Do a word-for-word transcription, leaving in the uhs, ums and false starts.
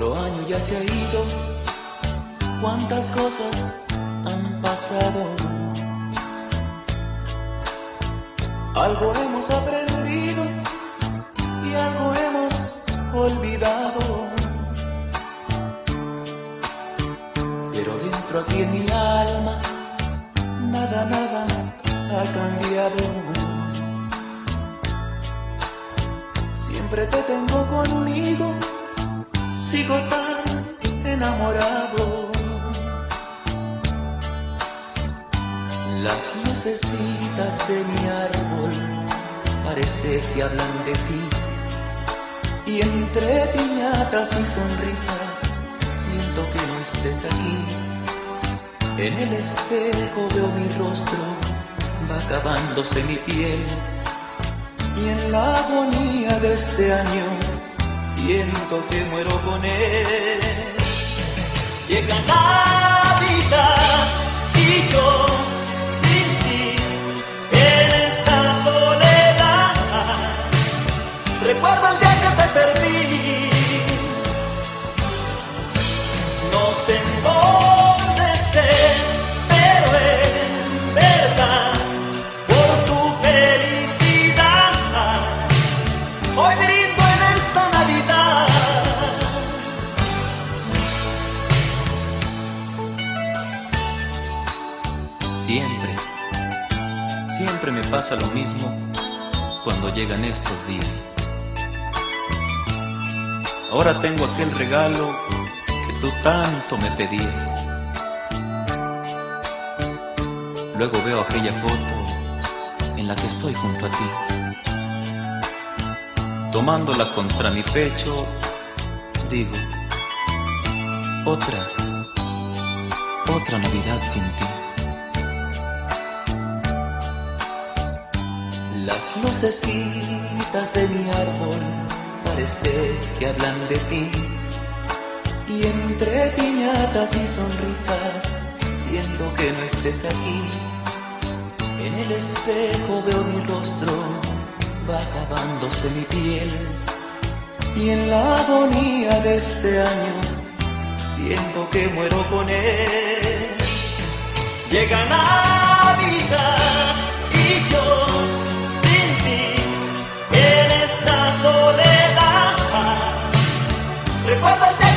Otro año ya se ha ido, cuántas cosas han pasado. Algo hemos aprendido y algo hemos olvidado. Pero dentro aquí en mi alma, nada, nada ha cambiado. Siempre te tengo conmigo, sigo tan enamorado. Las lucecitas de mi árbol parece que hablan de ti, y entre piñatas y sonrisas siento que no estés aquí. En el espejo veo mi rostro, va acabándose mi piel, y en la agonía de este año siento que muero con él. Llega Navidad y yo sin ti en esta soledad. Recuerdo el día que te perdí, no sé en dónde estés, pero en verdad por tu felicidad hoy brindo en esta Navidad. Siempre, siempre me pasa lo mismo cuando llegan estos días. Ahora tengo aquel regalo que tú tanto me pedías. Luego veo aquella foto en la que estoy junto a ti, tomándola contra mi pecho, digo, otra, otra Navidad sin ti. Las lucecitas de mi árbol parece que hablan de ti, y entre piñatas y sonrisas siento que no estés aquí. En el espejo veo mi rostro, va acabándose mi piel, y en la agonía de este año siento que muero con él. Llega Navidad y yo sin ti en esta soledad. Recuerda el